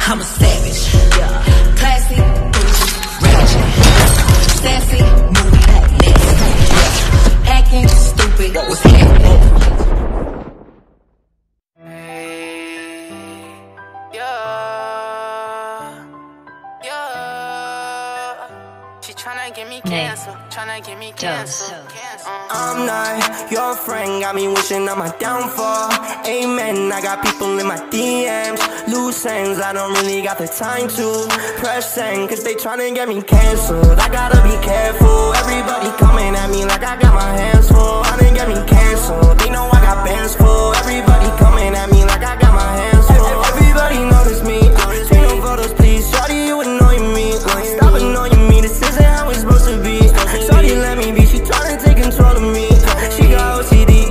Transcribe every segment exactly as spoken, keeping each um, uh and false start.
I'm a savage. Classy, bougie, ratchet, sassy, moody, nasty, acting stupid. What's happening? Tryna get me cancer, tryna get me cancer. I'm not your friend, got me wishing on my downfall. Amen, I got people in my D Ms. Loose ends, I don't really got the time to press send, cause they tryna get me canceled. I gotta be careful, everybody coming at me like I got my hands full. Tryna get me canceled, they know I got bands full. Everybody coming at me like I got my hands full. Everybody notice me, take no photos please. Shawty, you annoying me, stop annoying me. This isn't how it's supposed to be. Shawty let me be, she tryna take control of me. She got O C D,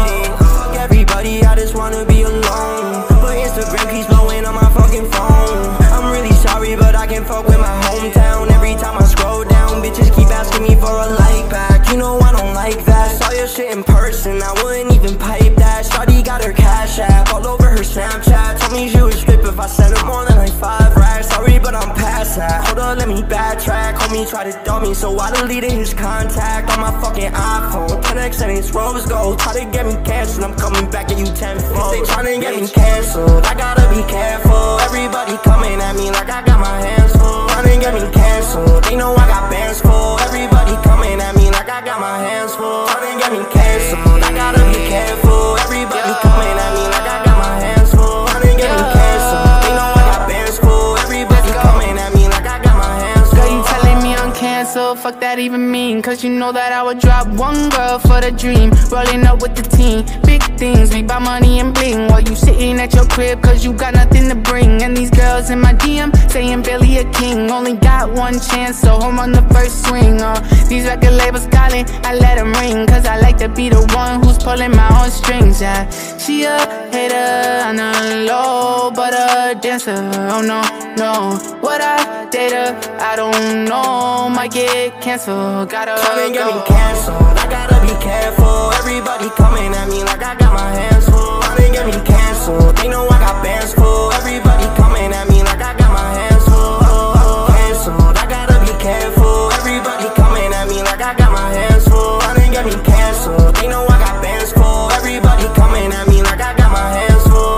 fuck everybody, I just wanna be alone. But Instagram keeps blowing on my fucking phone. I'm really sorry, but I can't fuck with my hometown. Every time I scroll down, bitches keep asking me for a like back. You know I don't like that. Saw your shit in person, I wouldn't even pipe that. Shawty got her cash app all over her Snapchat. Told me she would strip if I sent her more than like five racks. Sorry, but I'm past that. Hold up, let me backtrack. Homie tried to dump me, so I deleted his contact on my fucking iPhone. ten X and it's rose gold. Try to get me canceled, I'm coming back at you tenfold. They tryna get me canceled, I gotta be careful. Everybody coming at me like I got my hands full. Tryna get me canceled, they know I got bands full. Everybody coming at me like I got my hands full. Tryna get me canceled, I gotta be careful. Everybody coming at me like I got my hands full. Tryna get me canceled, they know I got bands full. Everybody coming at me like I got my hands full. Girl, you telling me I'm canceled, fuck that even mean? Cause you know that I would drop one girl for the dream. Rolling up with the team, big things, we buy money and bling. While you sitting at your crib cause you got nothing to bring. And these girls in my D M saying Billy a king. Only got one chance, so home on the first swing. uh, These record labels calling, I let them ring. Cause I like to be the one who's pulling my own strings, yeah. She a hater on the low, but a dancer, oh no, no. Would I date her? I don't know, might get canceled, gotta Tryna get go. me canceled, I gotta be careful. Everybody coming at me like I got my hands full. Tryna get me canceled, they know I got bands full. Everybody coming at me like I got my hands full. Canceled, I gotta be careful. Everybody coming at me like I got my hands full. Tryna get me canceled, they know I got bands full. Everybody coming at me like I got my hands full.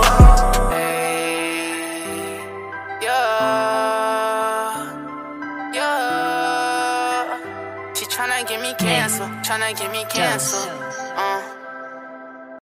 Hey, yeah, yeah. She tryna get me canceled, tryna get me canceled.